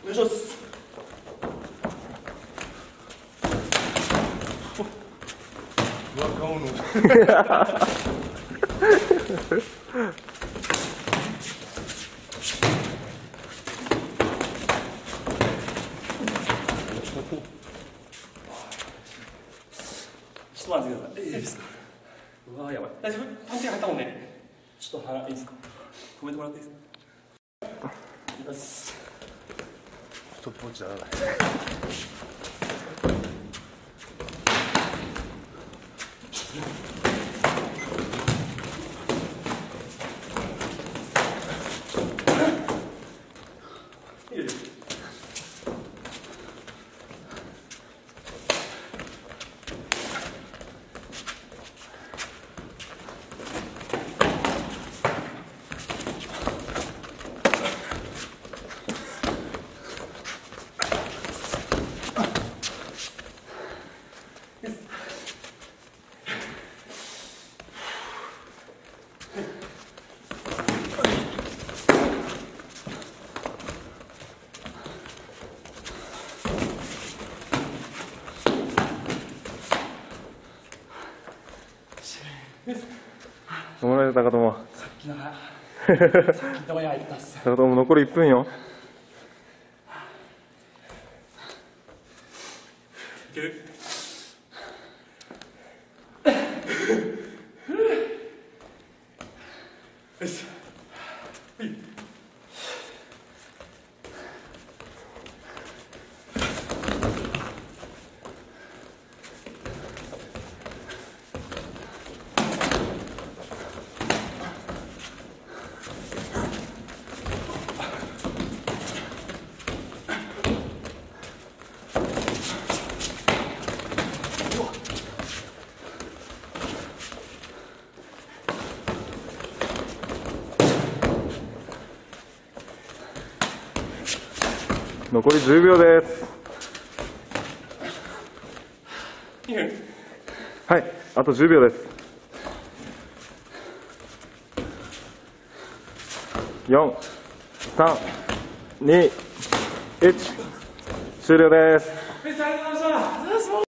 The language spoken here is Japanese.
お願いします。うわ、顔の。ちょっと待ってください。いいですか。うわー、やばい。大丈夫？パンチが入ったもんね。ちょっと、いいですか。止めてもらっていいですか。いきます。ストップウォッチならない。 おもろい高友。 さっきのとこに入ったっす。 高友残り1分よ。 いける？よし。 残り10秒です。はい、あと10秒です。4、3、2、1、終了です。